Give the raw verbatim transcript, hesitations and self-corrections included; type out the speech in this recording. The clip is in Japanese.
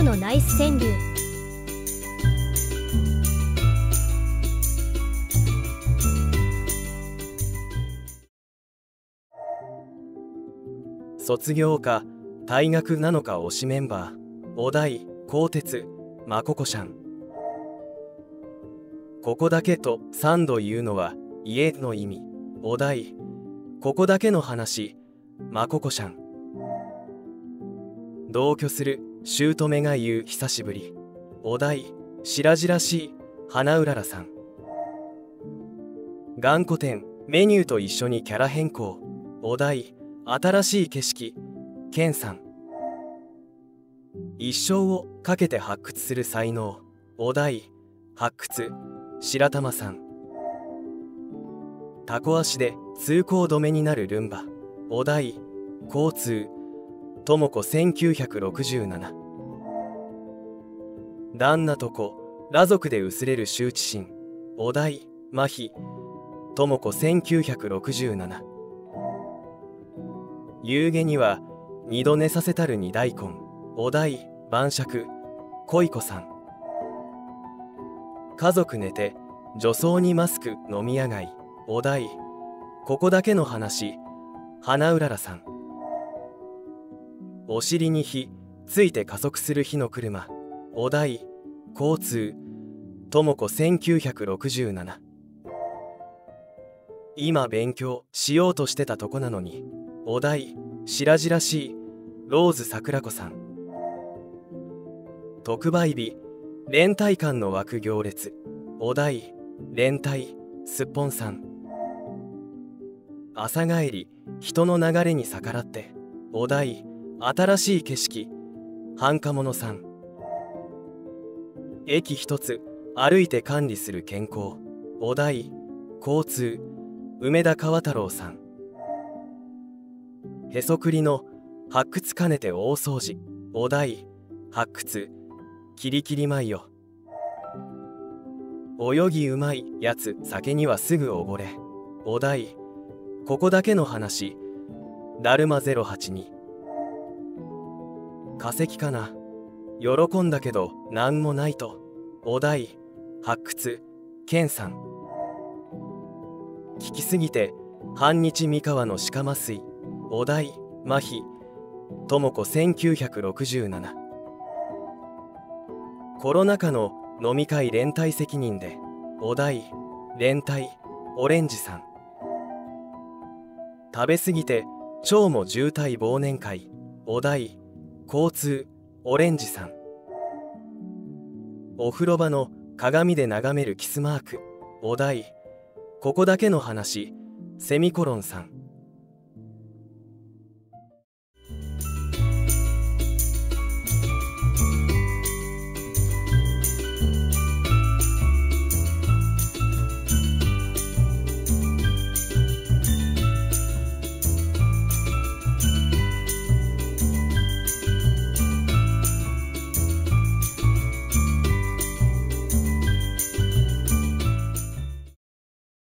王のナイス川柳。 卒業か退学なのか推しメンバー、お題鋼鉄まここしゃん。ここだけと三度言うのは家の意味、お題ここだけの話まここしゃん。同居する姑が言う久しぶり、お題白々しい花うららさん。頑固店メニューと一緒にキャラ変更、お題新しい景色ケンさん。一生をかけて発掘する才能、お題発掘白玉さん。タコ足で通行止めになるルンバ、お題交通ともこせんきゅうひゃくろくじゅうなな。旦那と子裸族で薄れる羞恥心、お題麻痺ともこせんきゅうひゃくろくじゅうなな。夕げには二度寝させたる二大根、お題晩酌恋子さん。家族寝て女装にマスク飲み屋街、お題ここだけの話花うららさん。お尻に火ついて加速する火の車、お題交通ともこせんきゅうひゃくろくじゅうなな。今勉強しようとしてたとこなのに、お題白々しいローズ桜子さん。特売日連帯館の枠行列、お題連帯すっぽんさん。朝帰り人の流れに逆らって、お題新しい景色繁華物さん。駅一つ歩いて管理する健康、お題交通梅田川太郎さん。へそくりの発掘兼ねて大掃除、お題発掘キリキリ舞よ。泳ぎうまいやつ酒にはすぐ溺れ、お題ここだけの話だるまゼロはちに。化石かな喜んだけどなんもないと、お題発掘ケンさん。聞きすぎて半日三河の鹿麻酔、お題麻痺ともこせんきゅうひゃくろくじゅうなな。コロナ禍の飲み会連帯責任で、お題連帯オレンジさん。食べ過ぎて腸も渋滞忘年会、お題交通オレンジさん。お風呂場の鏡で眺めるキスマーク、お題ここだけの話セミコロンさん。